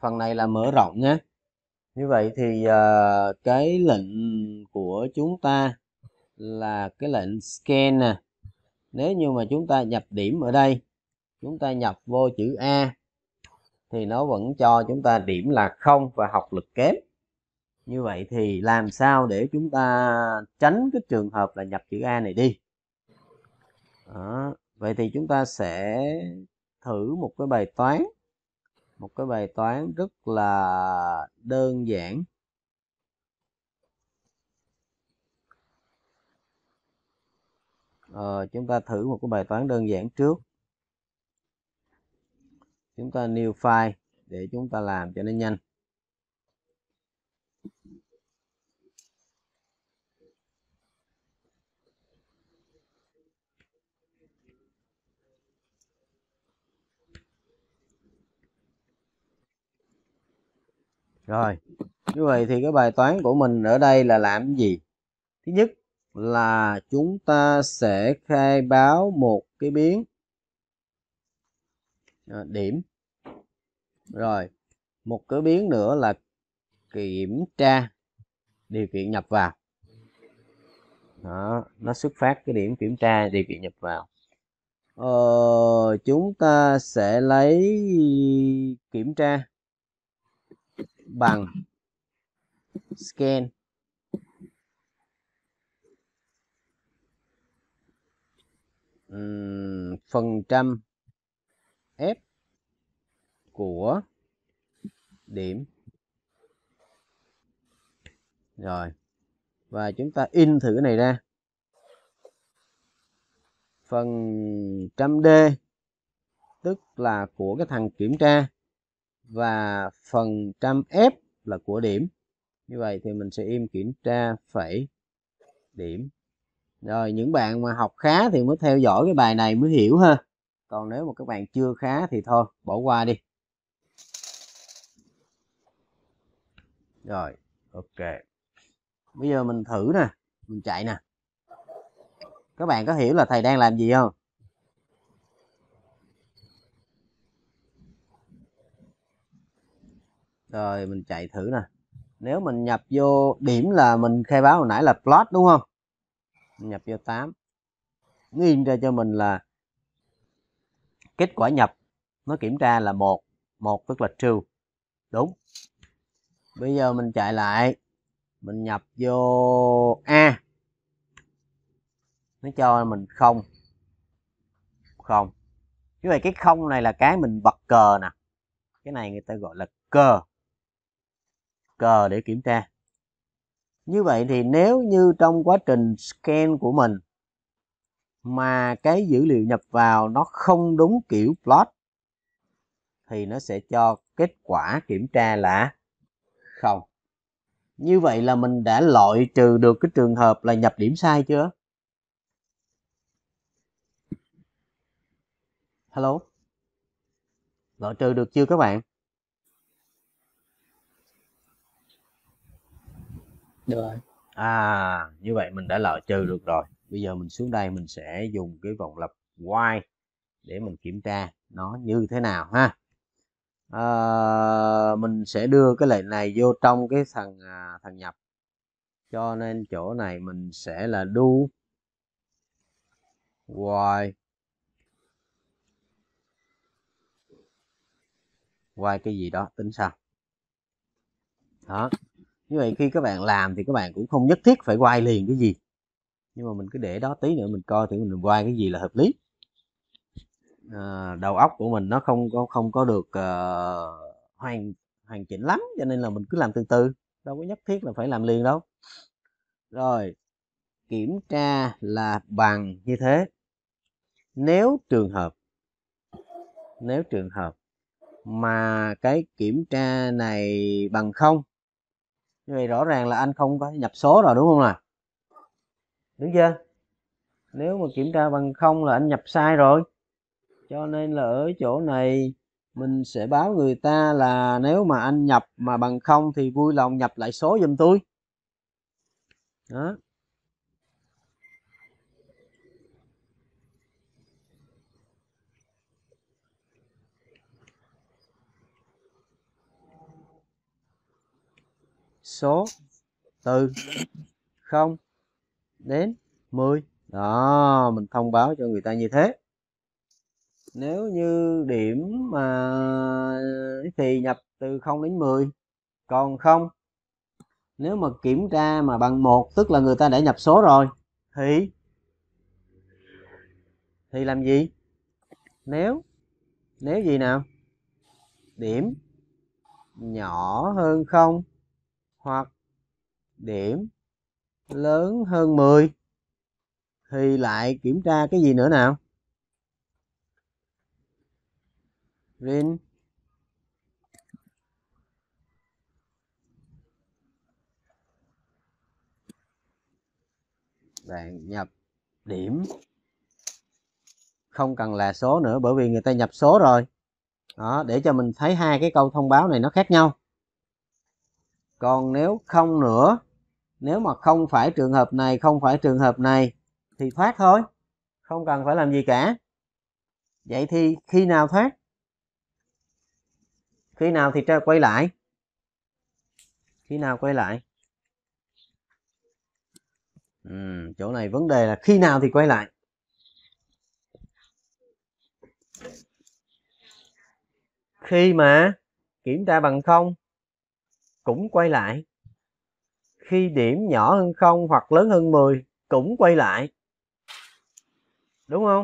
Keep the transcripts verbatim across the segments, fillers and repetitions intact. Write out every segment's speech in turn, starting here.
phần này là mở rộng nhé. Như vậy thì uh, cái lệnh của chúng ta là cái lệnh scan nè. Nếu như mà chúng ta nhập điểm ở đây, chúng ta nhập vô chữ A thì nó vẫn cho chúng ta điểm là không và học lực kém. Như vậy thì làm sao để chúng ta tránh cái trường hợp là nhập chữ A này đi? Đó. Vậy thì chúng ta sẽ thử một cái bài toán. Một cái bài toán rất là đơn giản. Ờ, chúng ta thử một cái bài toán đơn giản trước. Chúng ta new file để chúng ta làm cho nó nhanh. Rồi, như vậy thì cái bài toán của mình ở đây là làm cái gì? Thứ nhất là chúng ta sẽ khai báo một cái biến à, điểm. Rồi, một cái biến nữa là kiểm tra điều kiện nhập vào. Đó, nó xuất phát cái điểm kiểm tra điều kiện nhập vào. Ờ, chúng ta sẽ lấy kiểm tra bằng scan um, phần trăm f của điểm. Rồi, và chúng ta in thử cái này ra. Phần trăm D tức là của cái thằng kiểm tra và phần trăm F là của điểm. Như vậy thì mình sẽ in kiểm tra phẩy điểm. Rồi, những bạn mà học khá thì mới theo dõi cái bài này mới hiểu ha. Còn nếu mà các bạn chưa khá thì thôi, bỏ qua đi. Rồi, ok. Bây giờ mình thử nè, mình chạy nè. Các bạn có hiểu là thầy đang làm gì không? Rồi, mình chạy thử nè. Nếu mình nhập vô điểm là mình khai báo hồi nãy là plot đúng không? Mình nhập vô tám. Nó in ra cho mình là kết quả nhập nó kiểm tra là một. một tức là true. Đúng. Bây giờ mình chạy lại. Mình nhập vô A. Nó cho mình không. Không. Như vậy cái không này là cái mình bật cờ nè. Cái này người ta gọi là cờ. Cờ để kiểm tra. Như vậy thì nếu như trong quá trình scan của mình mà cái dữ liệu nhập vào nó không đúng kiểu plot thì nó sẽ cho kết quả kiểm tra là không. Như vậy là mình đã loại trừ được cái trường hợp là nhập điểm sai chưa? Hello? Loại trừ được chưa các bạn? Được rồi. À, như vậy mình đã loại trừ được rồi. Bây giờ mình xuống đây mình sẽ dùng cái vòng lặp while để mình kiểm tra nó như thế nào ha. À, mình sẽ đưa cái lệnh này vô trong cái thằng à, thằng nhập. Cho nên chỗ này mình sẽ là do while while cái gì đó tính sao. Đó. Như vậy khi các bạn làm thì các bạn cũng không nhất thiết phải while liền cái gì. Nhưng mà mình cứ để đó tí nữa mình coi thử mình while cái gì là hợp lý. À, đầu óc của mình nó không có không có được uh, hoàn hoàn chỉnh lắm cho nên là mình cứ làm từ từ, đâu có nhất thiết là phải làm liền đâu. Rồi, kiểm tra là bằng như thế. Nếu trường hợp nếu trường hợp mà cái kiểm tra này bằng không, như vậy rõ ràng là anh không có nhập số rồi đúng không nào? Đúng chưa? Nếu mà kiểm tra bằng không là anh nhập sai rồi. Cho nên là ở chỗ này mình sẽ báo người ta là nếu mà anh nhập mà bằng không thì vui lòng nhập lại số giùm tôi. Đó. số từ không đến mười. Đó, mình thông báo cho người ta như thế. Nếu như điểm mà thì nhập từ không đến mười, còn không, nếu mà kiểm tra mà bằng một, tức là người ta đã nhập số rồi, thì thì làm gì? Nếu nếu gì nào? Điểm nhỏ hơn không hoặc điểm lớn hơn mười thì lại kiểm tra cái gì nữa nào? Rin bạn nhập điểm, không cần là số nữa bởi vì người ta nhập số rồi. Đó, để cho mình thấy hai cái câu thông báo này nó khác nhau. Còn nếu không nữa, nếu mà không phải trường hợp này, không phải trường hợp này thì thoát thôi, không cần phải làm gì cả. Vậy thì khi nào thoát? Khi nào thì quay lại? Khi nào quay lại? Ừ, chỗ này vấn đề là khi nào thì quay lại. Khi mà kiểm tra bằng không cũng quay lại. Khi điểm nhỏ hơn không hoặc lớn hơn mười cũng quay lại. Đúng không?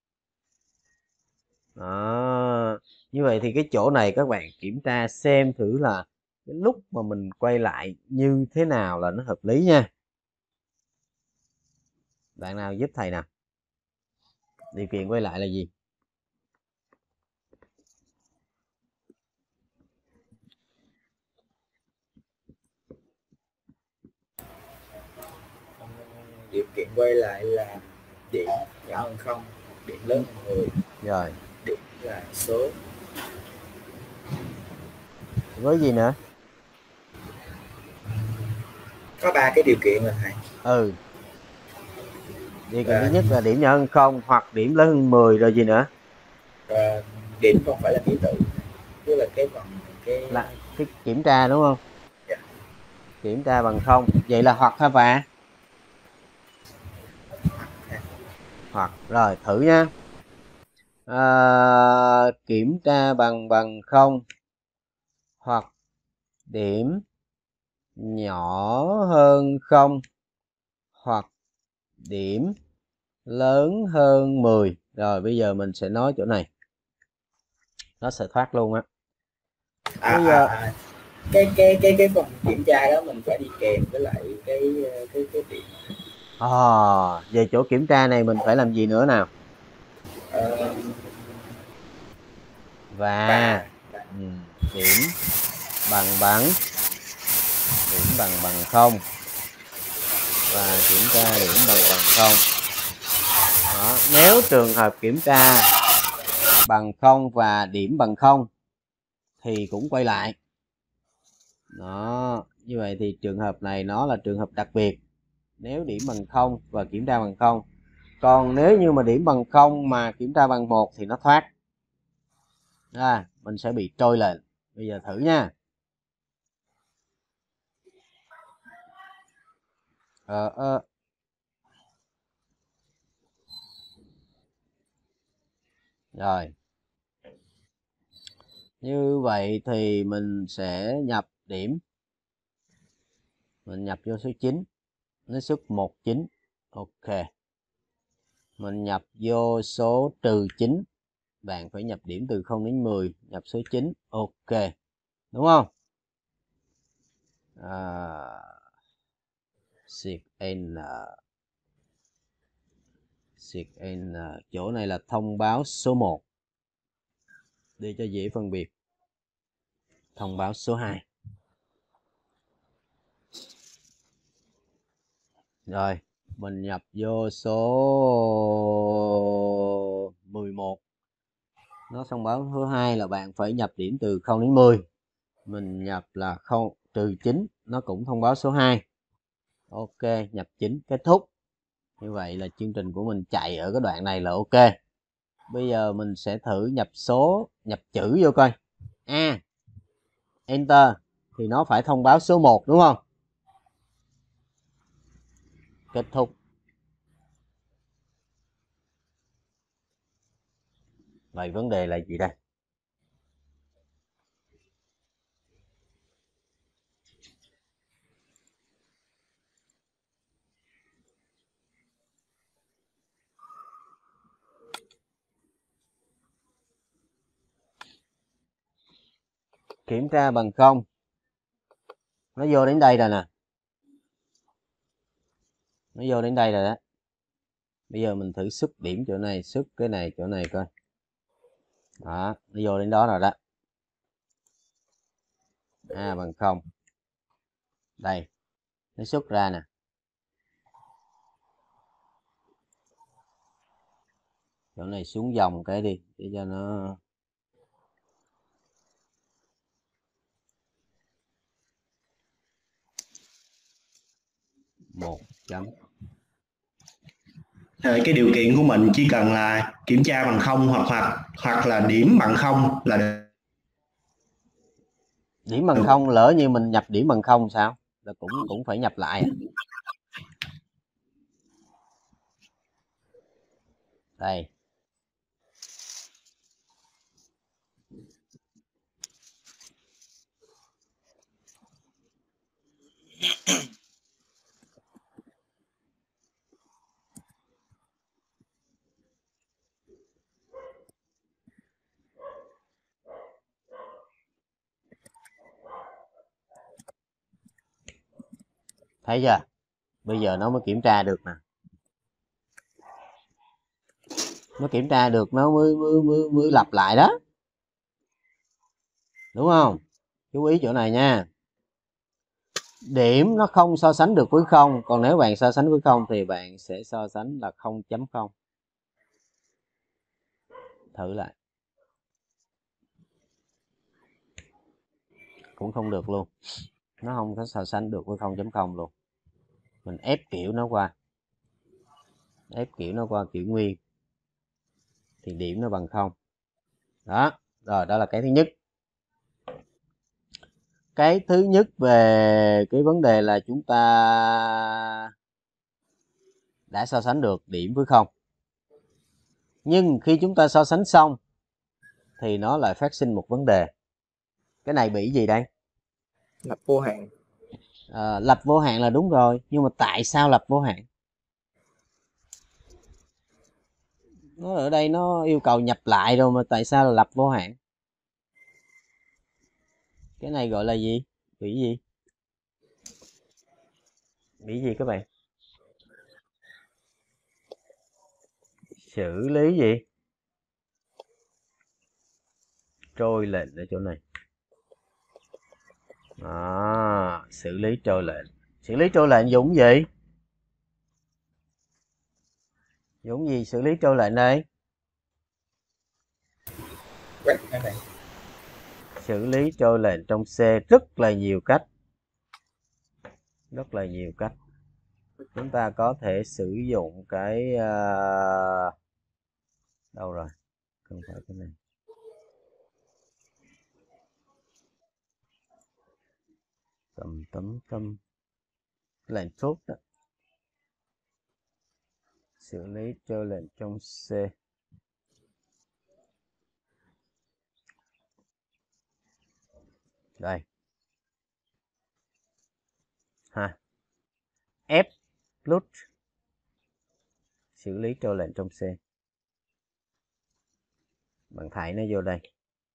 À, như vậy thì cái chỗ này các bạn kiểm tra xem thử là cái lúc mà mình quay lại như thế nào là nó hợp lý nha. Bạn nào giúp thầy nào? Điều kiện quay lại là gì? Điều kiện quay lại là điểm nhỏ hơn không, điểm lớn hơn mười. Rồi. Điểm là số. Với gì nữa? Có ba cái điều kiện là thầy. Ừ. Điều kiện thứ nhất là điểm nhỏ hơn không hoặc điểm lớn hơn mười, rồi gì nữa? Và điểm không phải là ký tự, tức là cái bằng cái là cái kiểm tra đúng không? Dạ. Kiểm tra bằng không, vậy là hoặc hay và? Hoặc. Rồi thử nha. À, kiểm tra bằng bằng không hoặc điểm nhỏ hơn không hoặc điểm lớn hơn mười. Rồi bây giờ mình sẽ nói chỗ này, nó sẽ thoát luôn á. À, Bây à, giờ à. cái cái cái cái phần kiểm tra đó mình phải đi kèm với lại cái cái cái điểm. à, về chỗ kiểm tra này mình phải làm gì nữa nào? Ờ, Và, và ừ, điểm bằng bằng điểm bằng bằng không và kiểm tra điểm bằng bằng không. Đó, nếu trường hợp kiểm tra bằng không và điểm bằng không thì cũng quay lại. Đó, như vậy thì trường hợp này nó là trường hợp đặc biệt. Nếu điểm bằng không và kiểm tra bằng không. Còn nếu như mà điểm bằng không mà kiểm tra bằng một thì nó thoát. À, mình sẽ bị trôi lên. Bây giờ thử nha. Ờ, ờ. Rồi. Như vậy thì mình sẽ nhập điểm. Mình nhập vô số chín. Nó xuất một chín. Ok. Mình nhập vô số trừ chín. Bạn phải nhập điểm từ không đến mười. Nhập số chín. Ok. Đúng không? À, Shift N. Shift N. Chỗ này là thông báo số một. Để cho dễ phân biệt. Thông báo số hai. Rồi, mình nhập vô số mười một. Nó thông báo số hai là bạn phải nhập điểm từ không đến mười. Mình nhập là không trừ chín, nó cũng thông báo số hai. Ok, nhập chín, kết thúc. Như vậy là chương trình của mình chạy ở cái đoạn này là ok. Bây giờ mình sẽ thử nhập số, nhập chữ vô coi. A, Enter thì nó phải thông báo số một đúng không? Kết thúc. Vậy vấn đề là gì đây? Kiểm tra bằng không. Nó vô đến đây rồi nè. Nó vô đến đây rồi đó. Bây giờ mình thử xuất điểm chỗ này, xuất cái này chỗ này coi. Đó, nó vô đến đó rồi đó. A bằng không. Đây. Nó xuất ra nè. Chỗ này xuống dòng cái đi để cho nó một chấm. Rồi cái điều kiện của mình chỉ cần là kiểm tra bằng không hoặc hoặc hoặc là điểm bằng không là được. Điểm bằng không, lỡ như mình nhập điểm bằng không sao? Là cũng cũng phải nhập lại à? Đây. Thấy chưa? Bây giờ nó mới kiểm tra được nè. Nó kiểm tra được nó mới mới mới, mới lặp lại đó. Đúng không? Chú ý chỗ này nha. Điểm nó không so sánh được với không, còn nếu bạn so sánh với không thì bạn sẽ so sánh là không chấm không. Thử lại. Cũng không được luôn. Nó không có so sánh được với không chấm không luôn. Mình ép kiểu nó qua. Ép kiểu nó qua kiểu nguyên. Thì điểm nó bằng không. Đó. Rồi, đó là cái thứ nhất. Cái thứ nhất về cái vấn đề là chúng ta đã so sánh được điểm với không. Nhưng khi chúng ta so sánh xong thì nó lại phát sinh một vấn đề. Cái này bị gì đây? Lập vô hạn. À, lập vô hạn là đúng rồi. Nhưng mà tại sao lập vô hạn? Nó ở đây nó yêu cầu nhập lại rồi mà tại sao là lập vô hạn? Cái này gọi là gì? Bị gì? Bị gì các bạn? Xử lý gì? Trôi lệnh ở chỗ này. À, xử lý trôi lệnh. Xử lý trôi lệnh dùng gì? Dùng gì xử lý trôi lệnh đây? Quét cái này. Xử lý trôi lệnh trong C rất là nhiều cách. Rất là nhiều cách. Chúng ta có thể sử dụng cái uh... đâu rồi? Không phải cái này. Tầm tấm tâm lệnh chốt đó. Xử lý trôi lệnh trong C. Đây. Ha. F nút xử lý trôi lệnh trong C. Bạn thấy nó vô đây.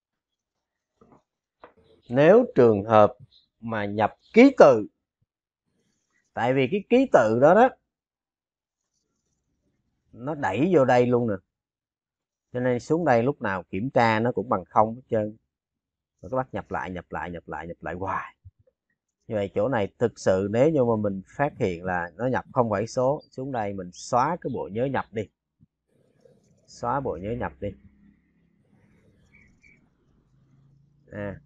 Nếu trường hợp mà nhập ký tự, tại vì cái ký tự đó đó nó đẩy vô đây luôn nè, cho nên xuống đây lúc nào kiểm tra nó cũng bằng không hết trơn. Rồi các bác nhập lại nhập lại nhập lại nhập lại hoài. Như vậy chỗ này thực sự nếu như mà mình phát hiện là nó nhập không phải số, xuống đây mình xóa cái bộ nhớ nhập đi. Xóa bộ nhớ nhập đi. À.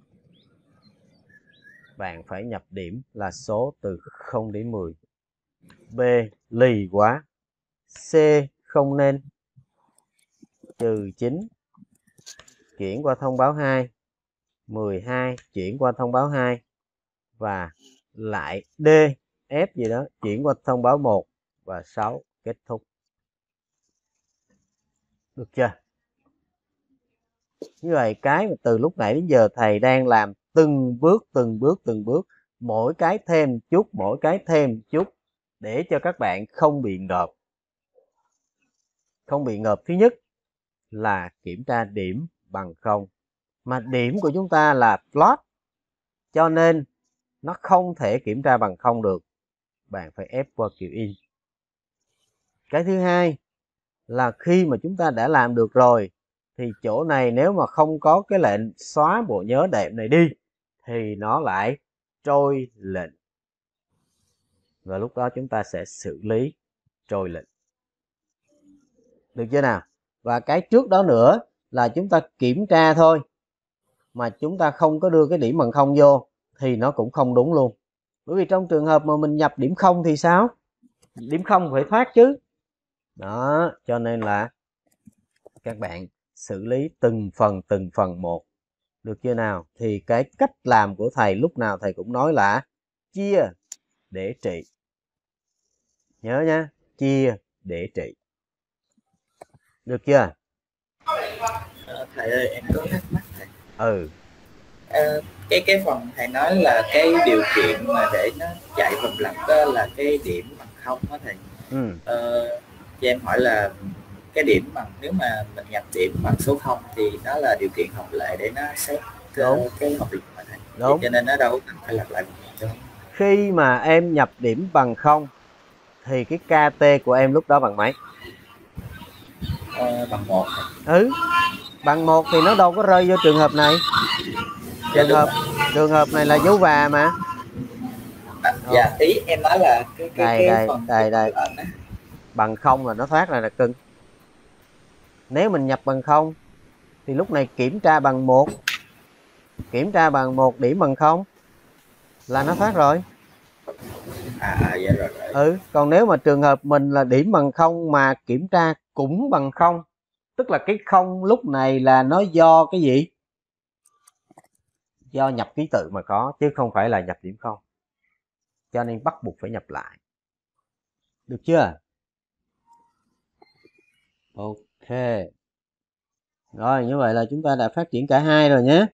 Bạn phải nhập điểm là số từ không đến mười. B. Lì quá. C. Không nên. Trừ chín. Chuyển qua thông báo hai. mười hai. Chuyển qua thông báo hai. và lại D, F gì đó chuyển qua thông báo một và sáu kết thúc. Được chưa? Như vậy cái mà từ lúc nãy đến giờ thầy đang làm từng bước từng bước từng bước, mỗi cái thêm chút mỗi cái thêm chút để cho các bạn không bị ngợp. Không bị ngợp thứ nhất là kiểm tra điểm bằng không. Mà điểm của chúng ta là float, cho nên nó không thể kiểm tra bằng không được. Bạn phải ép qua kiểu in. Cái thứ hai là khi mà chúng ta đã làm được rồi thì chỗ này nếu mà không có cái lệnh xóa bộ nhớ đệm này đi thì nó lại trôi lệnh. Và lúc đó chúng ta sẽ xử lý trôi lệnh. Được chưa nào? Và cái trước đó nữa là chúng ta kiểm tra thôi, mà chúng ta không có đưa cái điểm bằng không vô thì nó cũng không đúng luôn. Bởi vì trong trường hợp mà mình nhập điểm không thì sao? Điểm không phải thoát chứ. Đó, cho nên là các bạn xử lý từng phần từng phần một. Được chưa nào? Thì cái cách làm của thầy lúc nào thầy cũng nói là chia để trị. Nhớ nha, chia để trị. Được chưa? Ờ, thầy ơi, em có thắc mắc thầy. Ừ. Ờ, cái cái phần thầy nói là cái điều kiện mà để nó chạy vòng lặp đó là cái điểm bằng không đó thầy. Ừ. Ờ, cho em hỏi là cái điểm bằng, nếu mà mình nhập điểm bằng số không thì nó là điều kiện hợp lệ để nó xét Đúng. cái hợp lực mà thầy. Đúng. Cho nên nó đâu cần phải lặp lại một lần. Khi mà em nhập điểm bằng không thì cái ca tê của em lúc đó bằng mấy? Ờ, bằng một. Ừ, bằng một thì nó đâu có rơi vô trường hợp này. Trường hợp trường hợp này là dấu và mà. À, dạ ý em nói là cái cái đây cái đây phần đây đây lệnh á. Bằng không là nó thoát ra là cưng. Nếu mình nhập bằng không thì lúc này kiểm tra bằng một, kiểm tra bằng một điểm bằng không là nó thoát rồi. À, à dạ rồi, rồi. Ừ, còn nếu mà trường hợp mình là điểm bằng không mà kiểm tra cũng bằng không, tức là cái không lúc này là nó do cái gì? Do nhập ký tự mà có, chứ không phải là nhập điểm không. Cho nên bắt buộc phải nhập lại. Được chưa? Ok. Rồi, như vậy là chúng ta đã phát triển cả hai rồi nhé.